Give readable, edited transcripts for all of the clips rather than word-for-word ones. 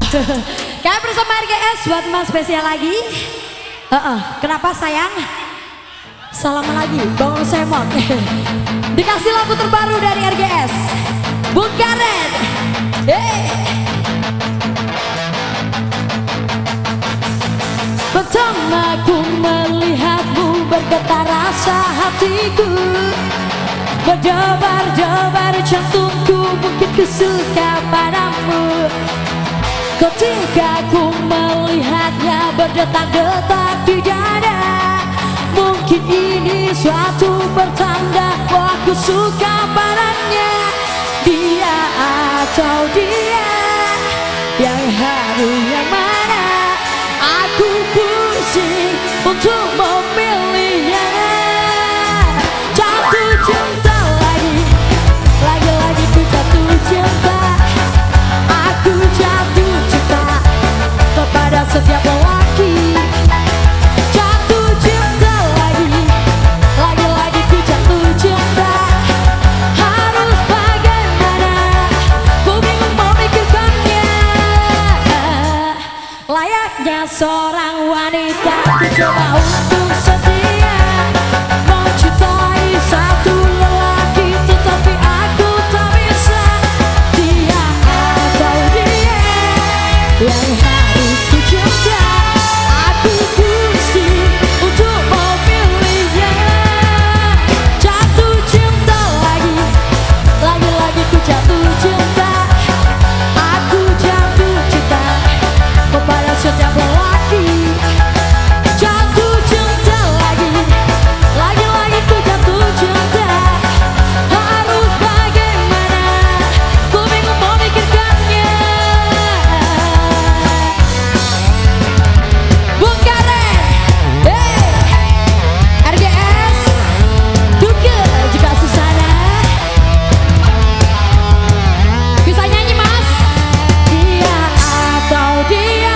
Kami bersama RGS buat mas spesial lagi. Kenapa sayang? Salam lagi, Bang Semok. Dikasih lagu terbaru dari RGS, Bung Karet. Pertama ku melihatmu bergetar rasa hatiku, berdebar-debar jantungku, mungkin ku suka padamu. Ketika ku melihatnya berdetak-detak di dada, mungkin ini suatu pertanda bahwa aku suka padanya. Dia atau dia, yang harus yang mana? Aku pusing untuk memilihnya. Jatuh cinta lagi, lagi-lagi ku jatuh cinta. Aku jatuh cinta kepada setiap lelaki. Jatuh cinta lagi, lagi-lagi ku jatuh cinta. Harus bagaimana? Ku bingung memikirkannya. Layaknya seorang wanita, ku coba untuk setia mencintai satu lelaki, tetapi aku tak bisa. Dia atau dia, yang harus ku cinta. Aku pusing untuk memilihnya. Jatuh cinta lagi, lagi-lagi ku jatuh cinta. Aku jatuh cinta kepada setiap lelaki. Jatuh cinta lagi, lagi-lagi ku jatuh cinta. Harus bagaimana? Ku bingung memikirkannya. Bung Karet, RGS, Duke juga Susana. Bisa nyanyi mas? Dia atau dia,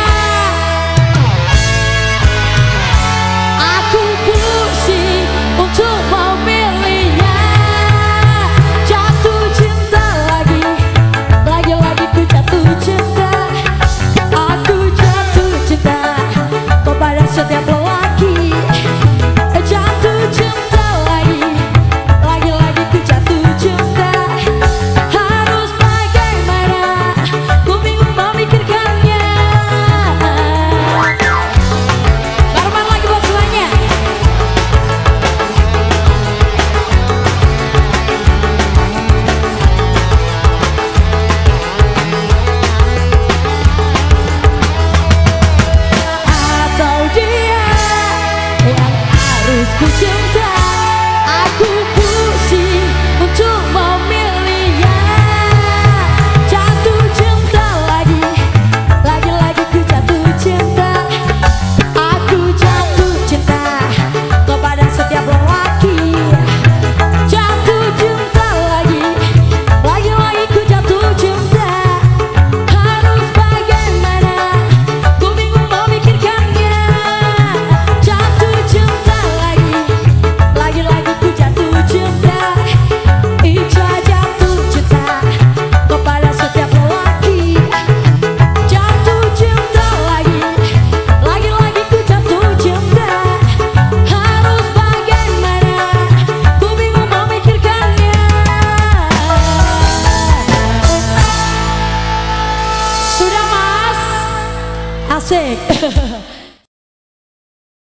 aku pusing untuk memilihnya. Jatuh cinta lagi, lagi-lagi ku jatuh cinta. Aku jatuh cinta kepada setiap lelaki. Jatuh cinta lagi, lagi-lagi ku jatuh cinta. Harus bagaimana? Ku bingung memikirkannya. Normal lagi buat semuanya. Atau dia, yang harus ku cinta. Aku pusing untuk memilihnya. Jatuh cinta lagi, lagi-lagi ku jatuh cinta. Aku jatuh cinta kepada setiap lelaki. Jatuh cinta lagi, lagi-lagi ku jatuh cinta. Harus bagaimana? Ku bingung memikirkannya. Jatuh cinta lagi, lagi-lagi ku jatuh cinta. Ica jatuh cinta kepada setiap lelaki. Jatuh cinta lagi, lagi-lagi ku jatuh cinta. Harus bagaimana? Ku bingung memikirkannya. Sudah mas, asik.